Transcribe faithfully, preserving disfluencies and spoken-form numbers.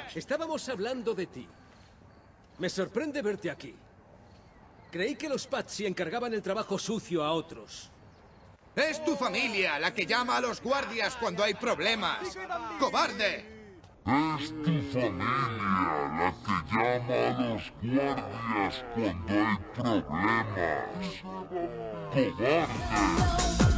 Estábamos hablando de ti. Me sorprende verte aquí. Creí que los Patsy encargaban el trabajo sucio a otros. Es tu familia la que llama a los guardias cuando hay problemas. ¡Cobarde! Es tu familia la que llama a los guardias cuando hay problemas. ¡Cobarde!